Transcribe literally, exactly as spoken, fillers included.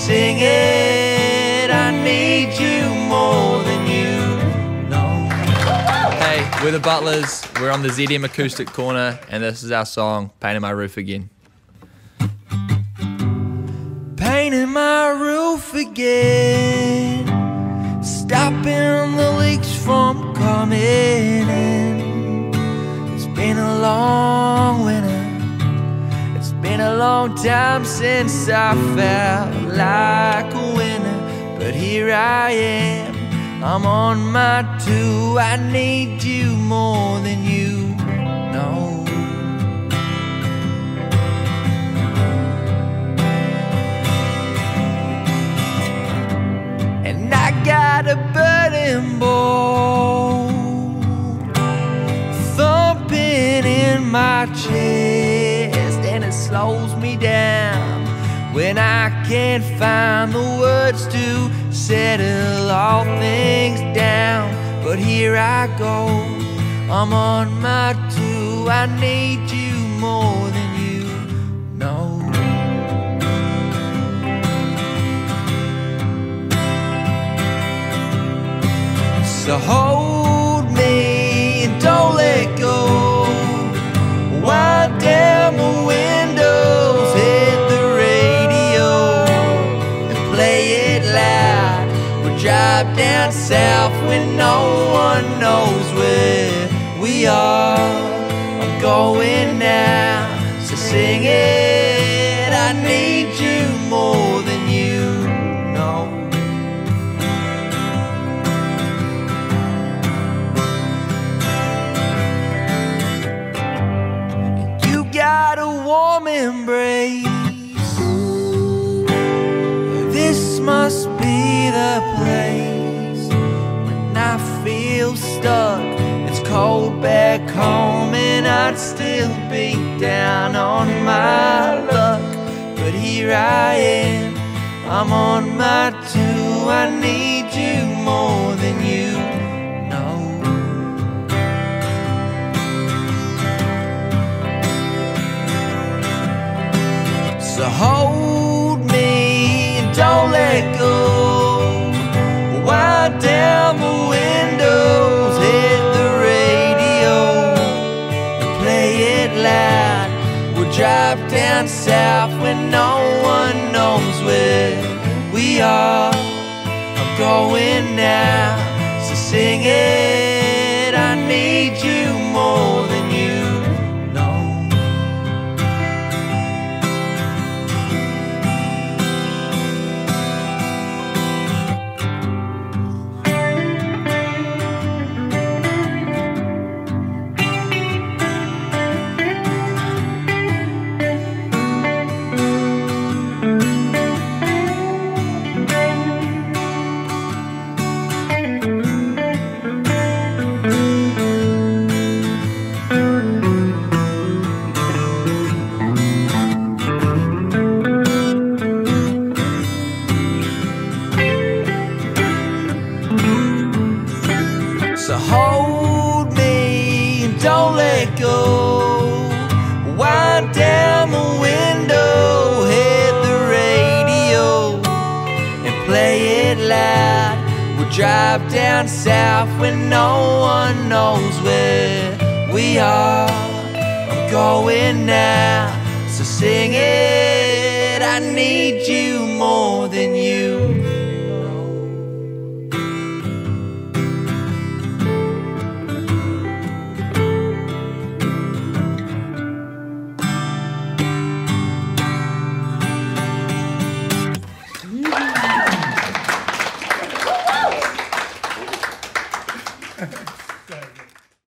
sing it, I need you more than you know. Hey, we're the Butlers. We're on the Z D M acoustic corner, and this is our song, Painting My Roof Again. Painting my roof again, stopping the leaks from coming in. It's been a long winter, it's been a long time since I felt like a winner. But here I am, I'm on my two. I need you more than you know. And I got a burning ball thumping in my chest, and it slows me down when I can't find the words to settle all things down. But here I go, I'm on my two. I need you more than you know. So hold me and don't let go. Wind down the windows, hit the radio and play it loud. We'll drive down south when no one knows where we are. I'm going now, so sing it. I need you more than you know. Got a warm embrace. This must be the place. When I feel stuck, it's cold back home, and I'd still be down on my luck. But here I am, I'm on my two. I need you more than you know. So hold me and don't let go. Wind down the windows, hit the radio and play it loud. We'll drive down south when no one knows where we are. I'm going now, so sing it. I need you more than you know. So hold me and don't let go. Wind down the window, hit the radio and play it loud. We'll drive down south when no one knows where we are. I'm going now, so sing it. I need you more than you